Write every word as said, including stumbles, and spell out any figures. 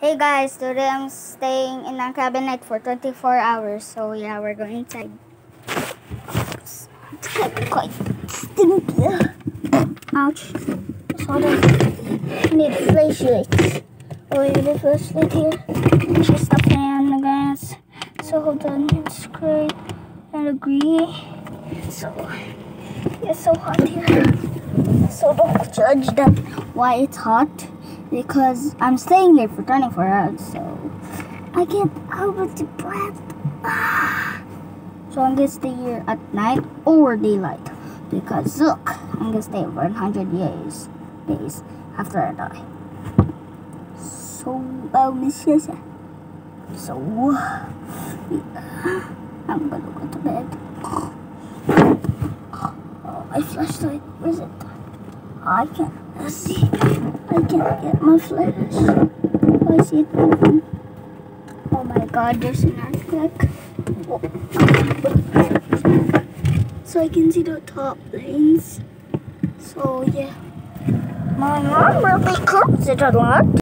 Hey guys, today I'm staying in a cabinet for twenty-four hours. So yeah, we're going inside. It's quite stinky. Ouch. Hold on. I need a flashlight. Oh, we need a flashlight here. Just a fan, guys. So hold on. It's great. I agree. So it's so hot here. So don't judge that why it's hot. Because I'm staying here for twenty-four hours, so I get out of the breath. Ah. So I'm gonna stay here at night or daylight. Because look, I'm gonna stay for one hundred years, days after I die. So, oh, Miss Yesa. So, yeah, I'm gonna go to bed. Oh, my flashlight, where's it? I can't see. I can't get my flash. I see it moving. Oh my god, there's an earthquake. Oh. So I can see the top lanes. So yeah. My mom really closed it a lot.